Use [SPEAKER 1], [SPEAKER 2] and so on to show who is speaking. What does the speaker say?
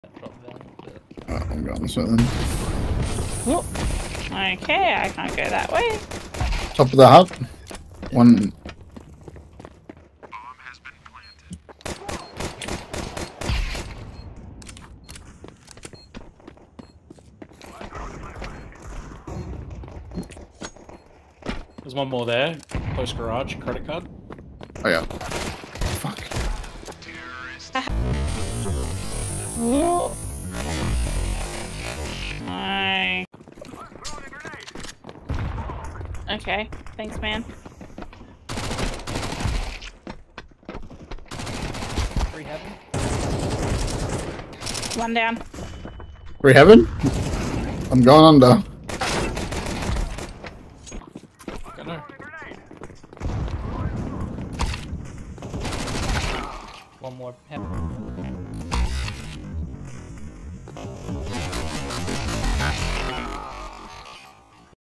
[SPEAKER 1] I'm going this way then.
[SPEAKER 2] Oh. Okay, I can't go that way.
[SPEAKER 1] Top of the hut. One.
[SPEAKER 3] There's one more there. Close garage, credit card.
[SPEAKER 1] Oh yeah. Fuck.
[SPEAKER 2] Oh. Hi. Okay, thanks, man.
[SPEAKER 4] Free heaven.
[SPEAKER 2] One down.
[SPEAKER 1] Free heaven? I'm going under.